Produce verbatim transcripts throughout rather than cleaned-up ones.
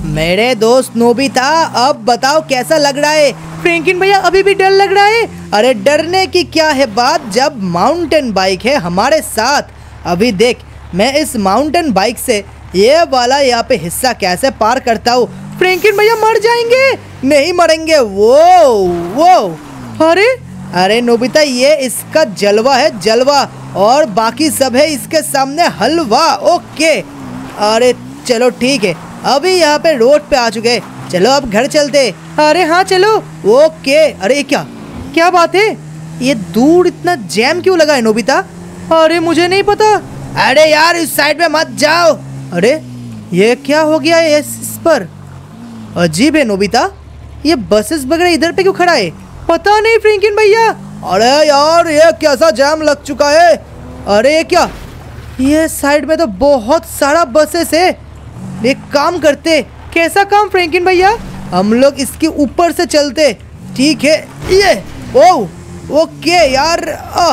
मेरे दोस्त नोबिता, अब बताओ कैसा लग रहा है? फ्रैंकलिन भैया अभी भी डर लग रहा है। अरे डरने की क्या है बात, जब माउंटेन बाइक है हमारे साथ। अभी देख मैं इस माउंटेन बाइक से ये वाला यहाँ पे हिस्सा कैसे पार करता हूँ। फ्रैंकलिन भैया मर जाएंगे। नहीं मरेंगे। वो वो अरे अरे नोबिता, ये इसका जलवा है, जलवा, और बाकी सब है इसके सामने हलवा। ओके अरे चलो ठीक है, अभी यहाँ पे रोड पे आ चुके, चलो अब घर चलते। अरे हाँ चलो। ओके। अरे क्या क्या बात है, ये दूर इतना जैम क्यों लगा है नोबिता? अरे मुझे नहीं पता। अरे यार इस साइड में मत जाओ। अरे ये क्या हो गया है इस पर? अजीब है नोबिता, ये बसेस वगैरह इधर पे क्यों खड़ा है? पता नहीं फ्रैंकलिन भैया। अरे यार ये कैसा जाम लग चुका है। अरे ये क्या, ये साइड में तो बहुत सारा बसेस है। एक काम करते। कैसा काम फ्रैंकलिन भैया? हम लोग इसके ऊपर से चलते। ठीक है। ये ओ ओके यार।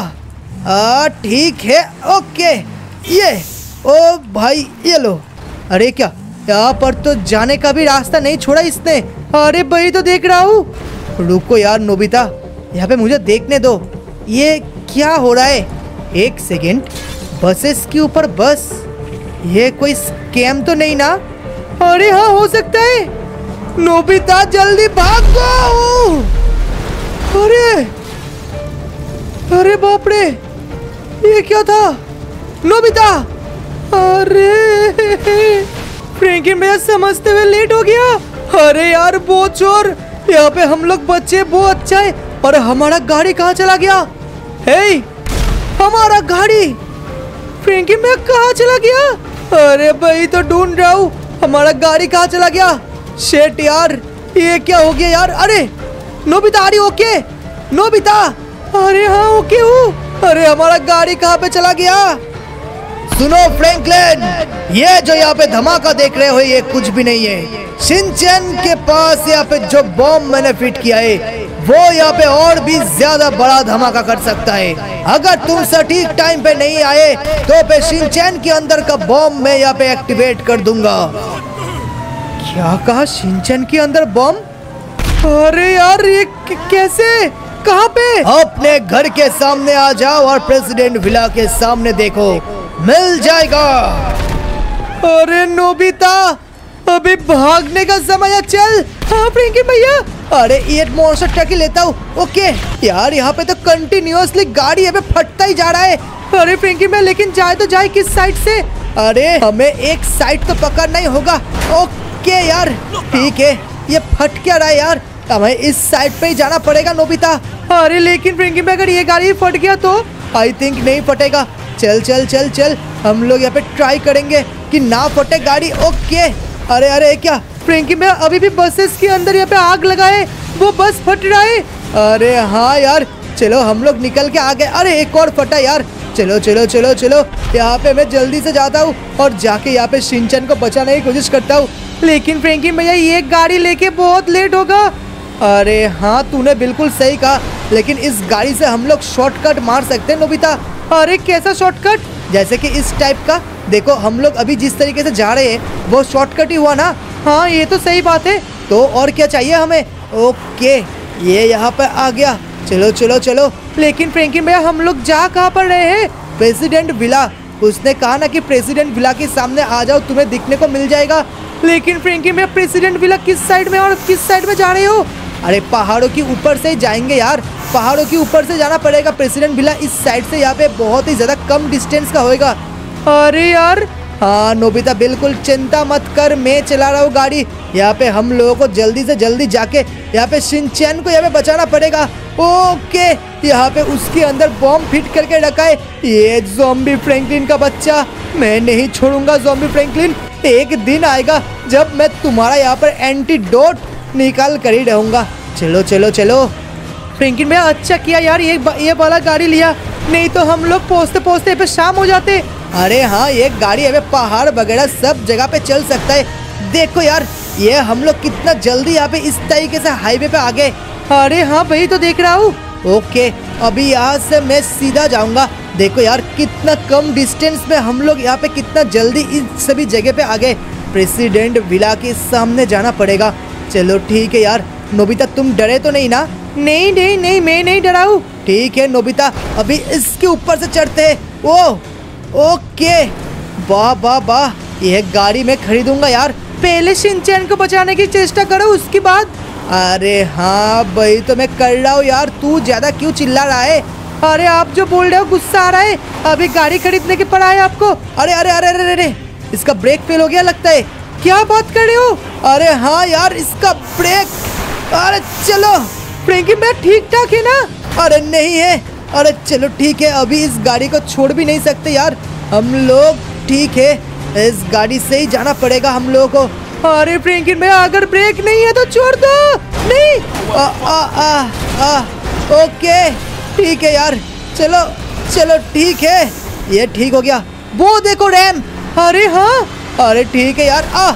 आ ठीक है। ओके ये ओ भाई ये लो। अरे क्या, यहाँ पर तो जाने का भी रास्ता नहीं छोड़ा इसने। अरे भाई तो देख रहा हूँ। रुको यार नोबिता, यहाँ पे मुझे देखने दो, ये क्या हो रहा है? एक सेकेंड, बसेस के ऊपर बस, ये कोई स्कैम तो नहीं ना? अरे हाँ हो सकता है। नोबिता जल्दी भागो। अरे अरे बाप रे, ये क्या था नोबिता? अरे फ्रैंकलिन भैया समझते हुए लेट हो गया। अरे यार बहुत चोर, यहाँ पे हम लोग बच्चे, बहुत अच्छा है। और हमारा गाड़ी कहाँ चला गया? हे हमारा गाड़ी फ्रैंकलिन भैया कहाँ चला गया? अरे भाई तो ढूंढ रहा हूँ, हमारा गाड़ी कहाँ चला गया? शेट यार ये क्या हो गया यार? अरे नोबिता आ रही? Okay Nobita. अरे हाँ ओके हूँ। अरे हमारा गाड़ी कहाँ पे चला गया? सुनो फ्रैंकलिन, ये जो यहाँ पे धमाका देख रहे हो ये कुछ भी नहीं है। शिनचैन के पास यहाँ पे जो बॉम्ब मैंने फिट किया है वो यहाँ पे और भी ज्यादा बड़ा धमाका कर सकता है। अगर तुम सटीक टाइम पे नहीं आए तो पे शिनचैन के अंदर का बॉम्ब मैं यहाँ पे एक्टिवेट कर दूंगा। क्या कहा? शिनचैन के अंदर बॉम्ब? अरे यार ये कैसे, कहाँ पे? अपने घर के सामने आ जाओ और प्रेसिडेंट विला के सामने देखो, मिल जाएगा। अरे नोबिता अभी भागने का समय है, चल। हाँ फ्रैंकलिन भैया। अरे ये मॉन्स्टर ट्रक ही लेता हूँ। ओके यार यहाँ पे तो कंटिन्यूअसली गाड़ी यहाँ पे फटता ही जा रहा है। अरे फ्रैंकलिन भैया लेकिन जाए तो जाए किस साइड से? अरे हमें एक साइड तो पकड़ना ही होगा। ओके यार ठीक है, ये फट क्या रहा है यार? हमें इस साइड पे ही जाना पड़ेगा नोबिता। अरे लेकिन फ्रैंकलिन भैया अगर ये गाड़ी फट गया तो? आई थिंक नहीं फटेगा। चल चल चल चल, हम लोग यहाँ पे ट्राई करेंगे कि ना फटे गाड़ी। ओके। अरे अरे क्या फ्रैंकलिन भैया अभी भी बसेस के अंदर यहाँ पे आग लगाए, वो बस फट रहा है। अरे हाँ यार चलो हम लोग निकल के आ गए। अरे एक और फटा यार। चलो चलो चलो चलो, यहाँ पे मैं जल्दी से जाता हूँ और जाके यहाँ पे शिनचैन को बचाने की कोशिश करता हूँ। लेकिन फ्रैंकलिन भैया ये गाड़ी लेके बहुत लेट होगा। अरे हाँ तूने बिल्कुल सही कहा, लेकिन इस गाड़ी से हम लोग शॉर्टकट मार सकते हैं नोबिता। अरे कैसा शॉर्टकट? जैसे कि इस टाइप का। देखो हम लोग अभी जिस तरीके से जा रहे हैं वो शॉर्टकट ही हुआ ना। हाँ ये तो सही बात है। तो और क्या चाहिए हमें? ओके ये यहाँ पे आ गया। चलो चलो चलो। लेकिन फ्रैंकलिन भैया हम लोग जा कहाँ पर रहे हैं? President villa. उसने कहा ना कि प्रेसिडेंट विला के सामने आ जाओ, तुम्हें दिखने को मिल जाएगा। लेकिन फ्रैंकलिन भैया प्रेसिडेंट विला किस साइड में और किस साइड में जा रहे हो? अरे पहाड़ों की ऊपर से जाएंगे यार, पहाड़ों की ऊपर से जाना पड़ेगा। प्रेसिडेंट विला इस साइड से यहाँ पे बहुत ही ज्यादा कम डिस्टेंस का होएगा। अरे यार हाँ नोबिता बिल्कुल चिंता मत कर, मैं चला रहा हूँ गाड़ी। यहाँ पे हम लोगों को जल्दी से जल्दी जाके यहाँ पे शिनचैन को यहाँ पे बचाना पड़ेगा। ओके यहाँ पे उसके अंदर बॉम्ब फिट करके रखा है ये ज़ॉम्बी फ्रैंकलिन का बच्चा। मैं नहीं छोड़ूंगा ज़ॉम्बी फ्रैंकलिन। एक दिन आएगा जब मैं तुम्हारा यहाँ पर एंटीडोट निकाल कर ही रहूंगा। चलो चलो चलो। फ्रैंकलिन भैया अच्छा किया यार ये ये वाला गाड़ी लिया, नहीं तो हम लोग पहुँचते पहुँचते पे शाम हो जाते। अरे हाँ ये गाड़ी अभी पहाड़ वगैरह सब जगह पे चल सकता है। देखो यार ये हम लोग कितना जल्दी यहाँ पे इस तरीके से हाईवे पे आ गए। अरे हाँ भाई तो देख रहा हूँ। ओके अभी यहाँ से मैं सीधा जाऊंगा। देखो यार कितना कम डिस्टेंस में हम लोग यहाँ पे कितना जल्दी इन सभी जगह पे आ गए। प्रेसिडेंट विला के सामने जाना पड़ेगा। चलो ठीक है यार। नोबिता तुम डरे तो नहीं ना? नहीं नहीं नहीं मैं नहीं डरा हूँ। ठीक है नोबिता, अभी इसके ऊपर से चढ़ते हैं। ओ ओके, वाह वाह वाह, यह गाड़ी मैं खरीदूंगा यार। पहले शिनचैन को बचाने की चेष्टा करो, उसके बाद। अरे हाँ भाई तो मैं कर रहा हूँ यार, तू ज्यादा क्यों चिल्ला रहा है? अरे आप जो बोल रहे हो गुस्सा आ रहा है, अभी गाड़ी खरीदने के पड़ा है आपको। अरे अरे अरे अरे अरे इसका ब्रेक फेल हो गया लगता है। क्या बात कर रहे हो? अरे हाँ यार इसका ब्रेक, अरे चलो फ्रैंकी मैं ठीक ठाक है ना? अरे नहीं है। अरे चलो ठीक है, अभी इस गाड़ी को छोड़ भी नहीं सकते यार हम लोग। ठीक है इस गाड़ी से ही जाना पड़ेगा हम लोगों को। अरे फ्रैंकी भैया अगर ब्रेक नहीं है तो छोड़ दो। नहीं आ, आ, आ, आ, ओके ठीक है यार, चलो चलो ठीक है, ये ठीक हो गया। वो देखो रैम। अरे हाँ अरे ठीक है यार। आ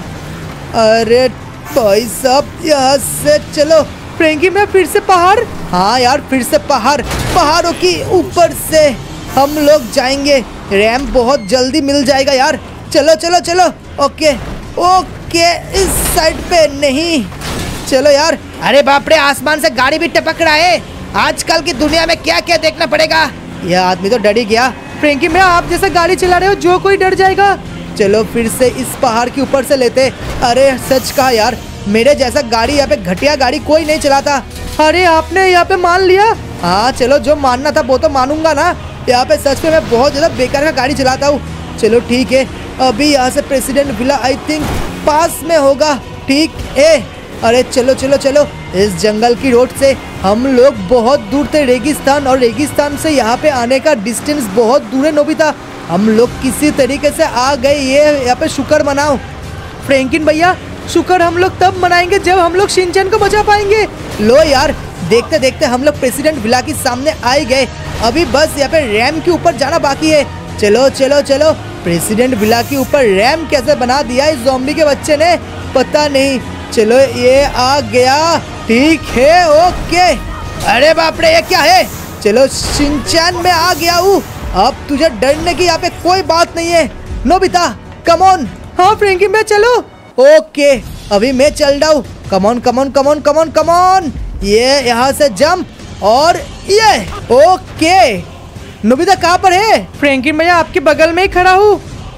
अरे भाई साहब यहाँ से चलो। फ्रैंकी मैं फिर से पहाड़। हाँ यार फिर से पहाड़, पहाड़ों की ऊपर से हम लोग जाएंगे। रैम बहुत जल्दी मिल जाएगा यार। चलो चलो चलो। ओके ओके इस साइड पे नहीं। चलो यार। अरे बाप रे आसमान से गाड़ी भी टपक रहा है। आजकल की दुनिया में क्या क्या देखना पड़ेगा। यह आदमी तो डर ही गया। फ्रैंकी मैं आप जैसा गाड़ी चला रहे हो जो कोई डर जाएगा। चलो फिर से इस पहाड़ के ऊपर से लेते। अरे सच कहा यार, मेरे जैसा गाड़ी यहाँ पे घटिया गाड़ी कोई नहीं चलाता। अरे आपने यहाँ पे मान लिया। हाँ चलो जो मानना था वो तो मानूंगा ना। यहाँ पे सच में मैं बहुत ज्यादा बेकार का गाड़ी चलाता हूँ। चलो ठीक है, अभी यहाँ से प्रेसिडेंट विला आई थिंक पास में होगा। ठीक है। अरे चलो चलो चलो, इस जंगल की रोड से हम लोग बहुत दूर थे रेगिस्तान, और रेगिस्तान से यहाँ पे आने का डिस्टेंस बहुत दूर है नोबिता। हम लोग किसी तरीके से आ गए। ये यहाँ पे शुक्र मनाओ फ्रैंकिन भैया। शुक्र हम लोग तब मनाएंगे जब हम लोग शिनचैन को बचा पाएंगे। लो यार देखते देखते हम लोग प्रेसिडेंट विला के सामने आ ही गए। अभी बस यहाँ पे रैम के ऊपर जाना बाकी है। चलो चलो चलो। प्रेसिडेंट विला के ऊपर रैम कैसे बना दिया इस ज़ॉम्बी के बच्चे ने, पता नहीं। चलो ये आ गया। ठीक है ओके। अरे बाप रे ये क्या है? चलो शिनचैन में आ गया हूँ। अब तुझे डरने की यहाँ पे कोई बात नहीं है नोबिता। Come on. हाँ फ्रैंकी मैं चलो। ओके अभी मैं चल रहा हूँ। Come on come on come on come on come on. ये यहाँ से जंप और ये ओके। नोबिता कहाँ पर है? फ्रैंकी भैया आपके बगल में ही खड़ा हूँ।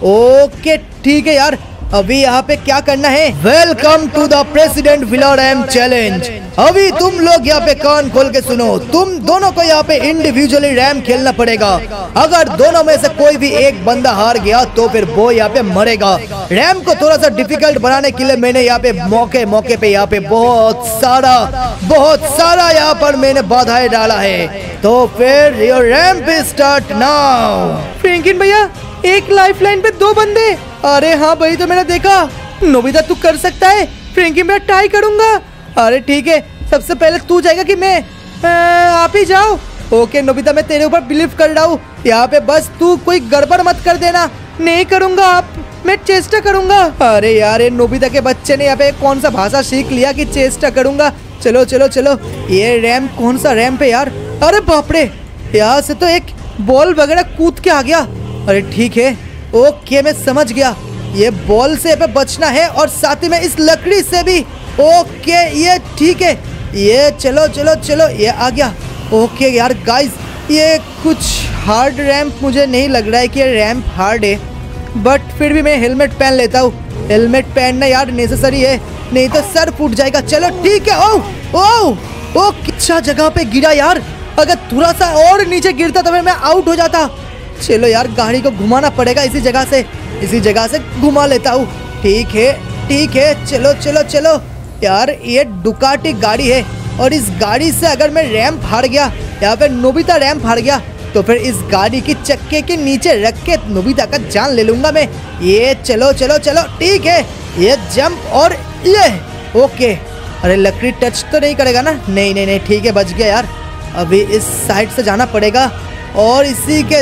ओके ठीक है यार, अभी यहाँ पे क्या करना है? Welcome to the president villa ram challenge. अभी तुम लोग यहाँ पे कान खोल के सुनो। तुम दोनों को यहाँ पे इंडिविजुअली रैम खेलना पड़ेगा। अगर दोनों में से कोई भी एक बंदा हार गया तो फिर वो यहाँ पे मरेगा। रैम को थोड़ा सा डिफिकल्ट बनाने के लिए मैंने यहाँ पे मौके मौके पे यहाँ पे बहुत सारा बहुत सारा यहाँ पर मैंने बाधाएं डाला है। तो फिर your ramp start now. Franklin भैया एक लाइफलाइन पे दो बंदे। अरे हाँ भाई तो मैंने देखा। नोबिता तू कर सकता है। फ्रैंकी मैं ट्राई करूंगा। अरे ठीक है, सबसे पहले तू जाएगा कि मैं? आ, आप ही जाओ। ओके नोबिता मैं तेरे ऊपर बिलीव कर रहा हूँ। यहाँ पे बस तू कोई गड़बड़ मत कर देना। नहीं करूंगा आप, मैं चेष्टा करूंगा। अरे यार ये नोबिता के बच्चे ने यहाँ पे कौन सा भाषा सीख लिया कि चेष्टा करूंगा। चलो चलो चलो। ये रैम कौन सा रैम पे यार? अरे बाप रे यहाँ से तो एक बॉल वगैरह कूद के आ गया। अरे ठीक है ओके मैं समझ गया। ये बॉल से पे बचना है और साथ ही में इस लकड़ी से भी। ओके ये ठीक है। ये चलो चलो चलो ये आ गया। ओके यार गाइस ये कुछ हार्ड रैम्प मुझे नहीं लग रहा है कि ये रैम्प हार्ड है, बट फिर भी मैं हेलमेट पहन लेता हूँ। हेलमेट पहनना यार नेसेसरी है, नहीं तो सर फूट जाएगा। चलो ठीक है। ओह ओह ओ अच्छा जगह पे गिरा यार। अगर थोड़ा सा और नीचे गिरता तो फिर मैं आउट हो जाता। चलो यार गाड़ी को घुमाना पड़ेगा इसी जगह से, इसी जगह से घुमा लेता हूँ। ठीक है ठीक है चलो चलो चलो। यार ये डुकाटी गाड़ी है और इस गाड़ी से अगर मैं रैम्प हार गया, यहाँ पे नोबिता रैम्प हार गया, तो फिर इस गाड़ी की चक्के के नीचे रख के नोबिता का जान ले लूंगा मैं। ये चलो चलो चलो ठीक है। ये जंप और ये ओके। अरे लकड़ी टच तो नहीं करेगा ना? नहीं नहीं नहीं ठीक है बच गया यार। अभी इस साइड से जाना पड़ेगा और इसी के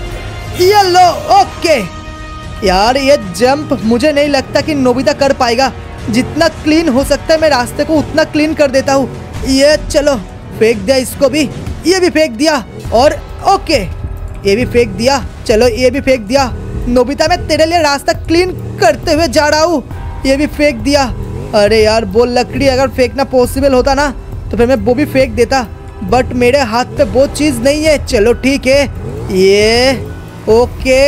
साथ ये लो। ओके यार ये जंप मुझे नहीं लगता कि नोबिता कर पाएगा। जितना क्लीन हो सकता है मैं रास्ते को उतना क्लीन कर देता हूँ। ये चलो फेंक दिया इसको भी, ये भी फेंक दिया और ओके ये भी फेंक दिया। चलो ये भी फेंक दिया। नोबिता मैं तेरे लिए रास्ता क्लीन करते हुए जा रहा हूँ। ये भी फेंक दिया। अरे यार वो लकड़ी अगर फेंकना पॉसिबल होता ना तो फिर मैं वो भी फेंक देता, बट मेरे हाथ पे वो चीज़ नहीं है। चलो ठीक है, ये ओके,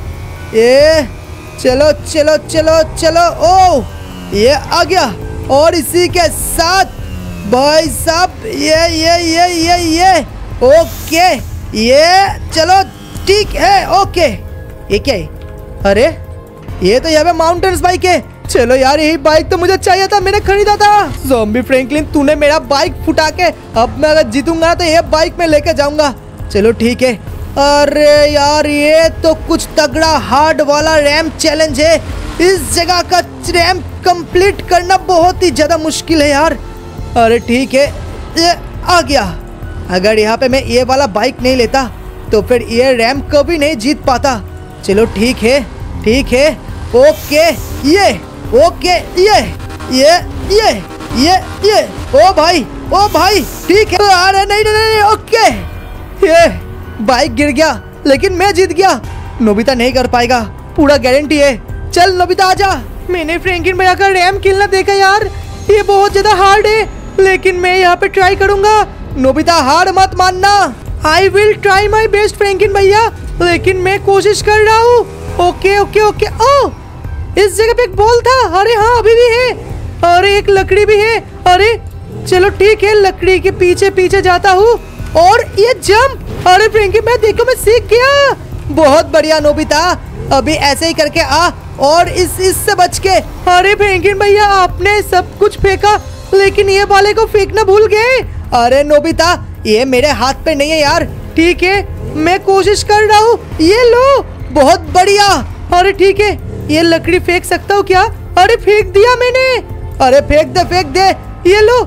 ये चलो चलो चलो चलो। ओ ये आ गया और इसी के साथ भाई साहब ये ये ये ये ये ओके, ये चलो ठीक है। ओके ये क्या है? अरे ये तो यहाँ पे माउंटेन्स बाइक है। चलो यार यही बाइक तो मुझे चाहिए था, मैंने खरीदा था। ज़ॉम्बी फ्रैंकलिन तूने मेरा बाइक फुटा के, अब मैं अगर जीतूंगा तो ये बाइक में लेके जाऊंगा। चलो ठीक है। अरे यार ये तो कुछ तगड़ा हार्ड वाला रैम्प चैलेंज है। इस जगह का रैम्प कंप्लीट करना बहुत ही ज्यादा मुश्किल है यार। अरे ठीक है, ये आ गया। अगर यहाँ पे मैं ये वाला बाइक नहीं लेता तो फिर ये रैम्प कभी नहीं जीत पाता। चलो ठीक है ठीक है। ओके ये ओके ये ये ये ये ये ओ भाई ओ भाई ठीक है। अरे नहीं नहीं नहीं ओके, ये बाइक गिर गया लेकिन मैं जीत गया। नोबिता नहीं कर पाएगा, पूरा गारंटी है। चल नोबिता आजा। मैंने फ्रैंकलिन भैया का रैम्प खेलना देखा यार, ये बहुत ज्यादा हार्ड है, लेकिन मैं यहाँ पे ट्राई करूंगा। नोबिता हार मत मानना। I will try my best Franklin भैया, लेकिन मैं कोशिश कर रहा हूँ। Okay okay okay. ओ इस जगह पे एक बॉल था। अरे हाँ अभी भी है। अरे एक लकड़ी भी है। अरे चलो ठीक है, लकड़ी के पीछे पीछे जाता हूँ और ये जंप। अरे फ्रैंकलिन भैया देखो मैं सीख गया। बहुत बढ़िया नोबिता, अभी ऐसे ही करके आ और इस इससे बच के। अरे फ्रैंकलिन भैया आपने सब कुछ फेंका लेकिन ये वाले को फेंकना भूल गए। अरे नोबिता ये मेरे हाथ पे नहीं है यार। ठीक है मैं कोशिश कर रहा हूँ। ये लो बहुत बढ़िया। अरे ठीक है, ये लकड़ी फेंक सकता हूँ क्या? अरे फेंक दिया मैंने। अरे फेंक दे फेंक दे। ये लो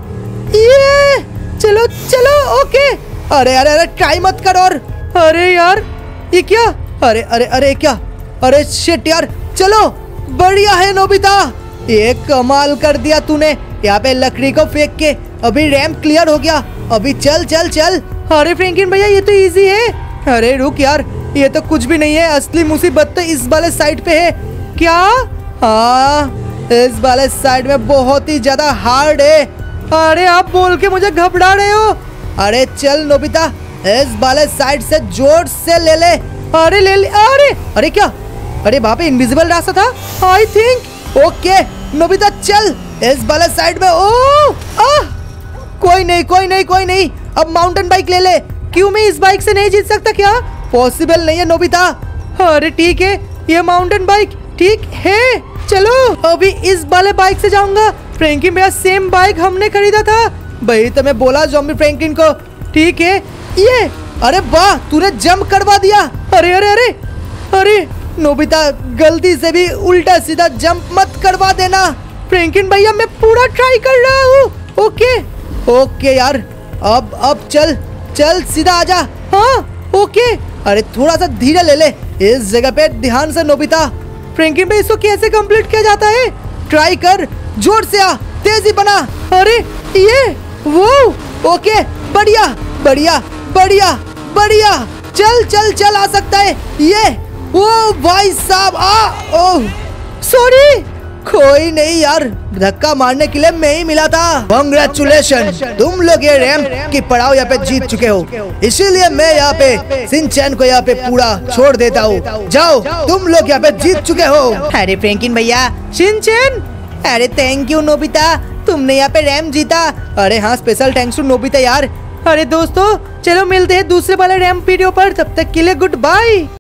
ये चलो चलो ओके। अरे अरे अरे ट्राई मत कर। और अरे यार ये क्या? अरे अरे अरे क्या? अरे शिट यार। चलो बढ़िया है नोबिता, ये कमाल कर दिया तूने। यहाँ पे लकड़ी को फेंक के अभी रैम्प क्लियर हो गया। अभी चल चल चल। अरे फ्रैंकलिन भैया ये तो इजी है। अरे रुक यार, ये तो कुछ भी नहीं है। असली मुसीबत तो इस वाले साइड पे है। क्या? हाँ इस वाले साइड में बहुत ही ज्यादा हार्ड है। अरे आप बोल के मुझे घबरा रहे हो। अरे चल नोबिता इस वाले साइड से जोर से ले ले। अरे ले ले। अरे अरे क्या? अरे वहाँ पे इनविजिबल रास्ता था आई थिंक। ओके नोबिता चल इस वाले साइड में। ओ आ कोई नहीं कोई नहीं कोई नहीं। अब माउंटेन बाइक ले ले। क्यों मैं इस बाइक से नहीं जीत सकता क्या? पॉसिबल नहीं है नोबिता। अरे ठीक है ये माउंटेन बाइक ठीक है। चलो अभी इस वाले बाइक से जाऊंगा। फ्रैंकलिन भैया सेम बाइक हमने खरीदा था। भाई तो मैं बोला ज़ॉम्बी फ्रैंकलिन को। ठीक है ये। अरे वाह तूने जंप करवा दिया। अरे अरे अरे अरे नोबिता गलती से भी उल्टा सीधा जंप मत करवा देना। फ्रैंकलिन भैया मैं पूरा ट्राई कर रहा हूँ। ओके ओके यार अब अब चल चल सीधा आजा। हाँ ओके। अरे थोड़ा सा धीरे ले ले इस जगह पे, ध्यान से नोबिता। फ्रैंकलिन भाई इसको कैसे कंप्लीट किया जाता है? ट्राई कर, जोर से आ, तेजी बना। अरे ये वो ओके बढ़िया बढ़िया बढ़िया बढ़िया। चल चल चल आ सकता है ये। ओ भाई साहब आ। Oh sorry. कोई नहीं यार, धक्का मारने के लिए मैं ही मिला था। कांग्रेचुलेशन, तुम लोग ये रैम्प की पड़ाव यहाँ पे जीत चुके हो, इसीलिए मैं यहाँ पे शिनचैन को यहाँ पे पूरा छोड़ देता हूँ। जाओ तुम लोग यहाँ पे जीत चुके हो। अरे फ्रैंकलिन भैया, शिनचैन अरे थैंक यू नोबिता, तुमने यहाँ पे रैम्प जीता। अरे हाँ स्पेशल थैंक्स टू नोबिता यार। अरे दोस्तों चलो मिलते हैं दूसरे वाले रैम्प वीडियो पर, तब तक के लिए गुड बाय।